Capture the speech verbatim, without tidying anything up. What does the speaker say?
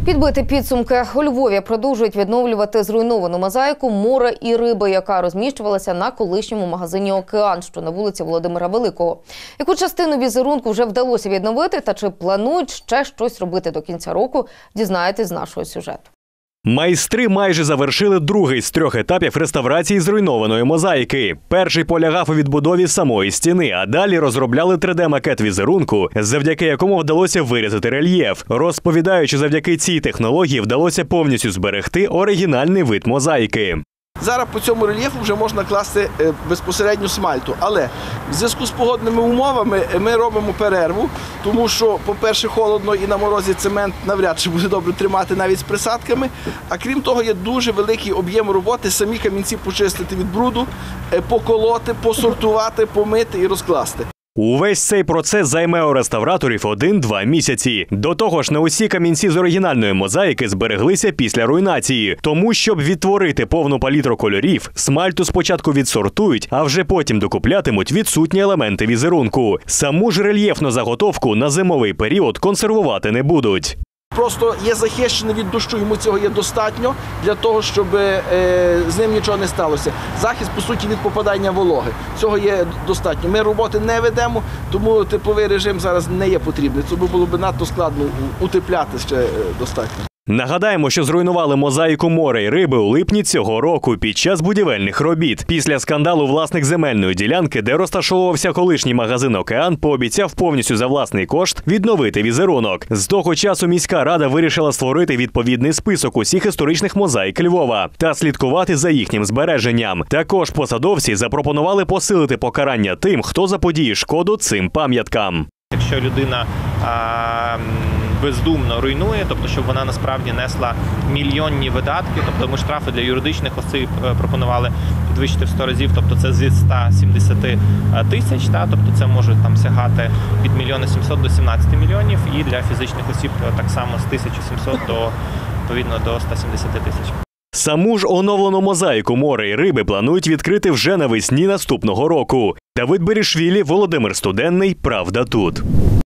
Підбити підсумки. У Львові продовжують відновлювати зруйновану мозаїку «Море і риби», яка розміщувалася на колишньому магазині «Океан», що на вулиці Володимира Великого. Яку частину візерунку вже вдалося відновити та чи планують ще щось робити до кінця року, дізнаєтесь з нашого сюжету. Майстри майже завершили другий з трьох етапів реставрації зруйнованої мозаїки. Перший полягав у відбудові самої стіни, а далі розробляли три де-макет візерунку, завдяки якому вдалося вирізати рельєф. Розповідають, що завдяки цій технології вдалося повністю зберегти оригінальний вид мозаїки. Зараз по цьому рельєфу вже можна класти безпосередньо смальту, але в зв'язку з погодними умовами ми робимо перерву, тому що, по-перше, холодно і на морозі цемент навряд чи буде добре тримати навіть з присадками, а крім того є дуже великий об'єм роботи, самі камінці почистити від бруду, поколоти, посортувати, помити і розкласти. Увесь цей процес займе у реставраторів один-два місяці. До того ж, не усі камінці з оригінальної мозаїки збереглися після руйнації. Тому, щоб відтворити повну палітру кольорів, смальту спочатку відсортують, а вже потім докуплятимуть відсутні елементи візерунку. Саму ж рельєфну заготовку на зимовий період консервувати не будуть. Просто є захищений від дощу, йому цього є достатньо для того, щоб е, з ним нічого не сталося. Захист, по суті, від попадання вологи. Цього є достатньо. Ми роботи не ведемо, тому тепловий режим зараз не є потрібний. Це було б надто складно утепляти ще достатньо. Нагадаємо, що зруйнували мозаїку «Море і риби» у липні цього року під час будівельних робіт. Після скандалу власник земельної ділянки, де розташовувався колишній магазин «Океан», пообіцяв повністю за власний кошт відновити візерунок. З того часу міська рада вирішила створити відповідний список усіх історичних мозаїк Львова та слідкувати за їхнім збереженням. Також посадовці запропонували посилити покарання тим, хто заподіє шкоду цим пам'яткам. Якщо людина а, бездумно руйнує, тобто щоб вона насправді несла мільйонні видатки, тобто ми штрафи для юридичних осіб пропонували підвищити в сто разів, тобто це зі ста сімдесяти тисяч, та, тобто це може там сягати від мільйона сімсот до сімнадцяти мільйонів, і для фізичних осіб так само з тисячі сімсот до, відповідно, до ста сімдесяти тисяч. Саму ж оновлену мозаїку «Море і риби» планують відкрити вже навесні наступного року. Давид Берішвілі, Володимир Студенний. Правда тут.